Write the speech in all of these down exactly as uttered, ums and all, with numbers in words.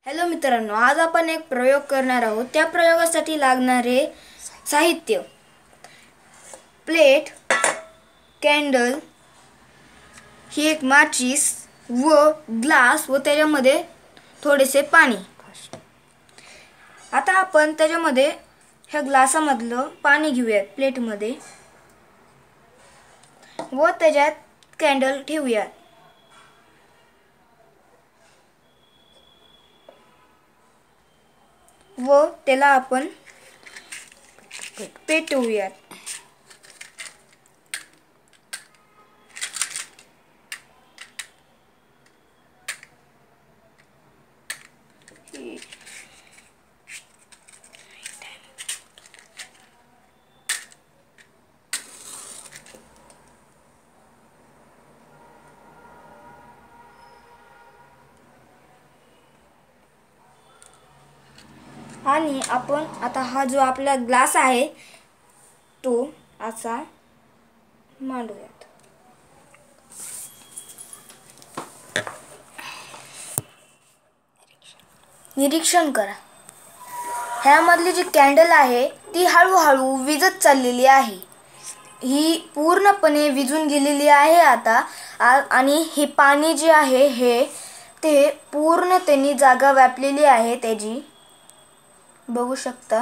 Hello मित्रांनो, आज आपण एक प्रयोग करणार आहोत। त्या प्रयोगासाठी लागणारे साहित्य प्लेट, कॅन्डल, ही एक माचीस व ग्लास व त्याच्यामध्ये थोडेसे पाणी। आता आपण त्याच्यामध्ये ह्या ग्लासामधलं पाणी घेऊयात प्लेटमध्ये व त्याच्यात कॅन्डल ठेवूयात व त्याला आपण पेटवूयात। आणि आपण आता हा जो आपला ग्लास आहे तो असा मांडूयात। निरीक्षण करा, ह्यामधली जी कॅन्डल आहे ती हळूहळू विझत चाललेली आहे। ही पूर्णपणे विझून गेलेली आहे आता। आणि हे पाणी जे आहे हे ते पूर्ण त्यांनी जागा व्यापलेली आहे त्याची, बघू शकता।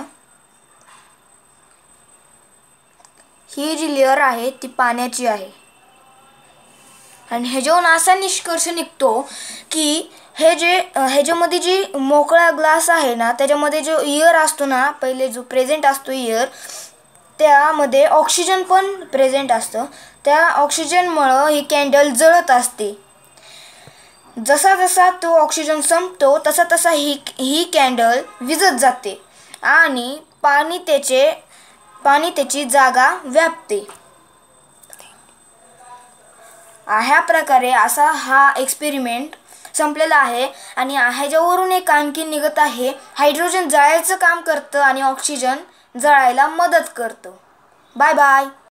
ही जी लेयर आहे ती पाण्याची आहे आणि ह्याच्यावरून असा निष्कर्ष निघतो की हे जे ह्याच्यामध्ये जी मोकळा ग्लास आहे ना त्याच्यामध्ये जो एअर असतो ना, पहिले जो प्रेझेंट असतो एअर, त्यामध्ये ऑक्सिजन पण प्रेझेंट असतं। त्या ऑक्सिजनमुळं ही कॅन्डल जळत असते। जसा जसा तो ऑक्सिजन संपतो तसा तसा ही ही कॅन्डल विझत जाते आणि पाणी त्याचे पाणी त्याची जागा व्यापते। ह्या प्रकारे असा हा एक्सपेरिमेंट संपलेला आहे। आणि ह्याच्यावरून एक आणखी निघत आहे, हायड्रोजन जळायचं काम करतं आणि ऑक्सिजन जळायला मदत करतं। Bye bye.